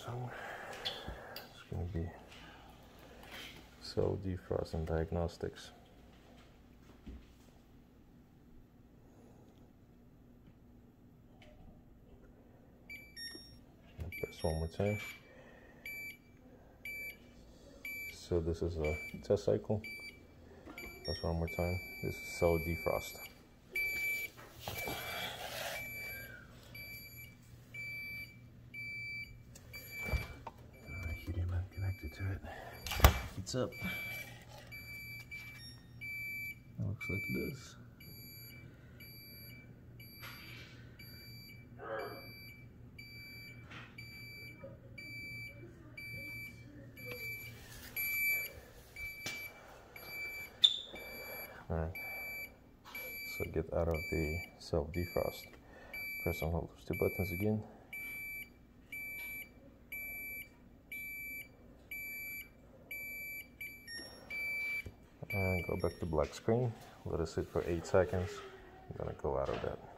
So it's going to be cell defrost and diagnostics. Press one more time. So this is a test cycle. Press one more time. This is cell defrost. Heating lamp connected to it. Heats up. It looks like it does. Alright, so get out of the self defrost. Press and hold those two buttons again. And go back to black screen. Let it sit for 8 seconds. I'm gonna go out of that.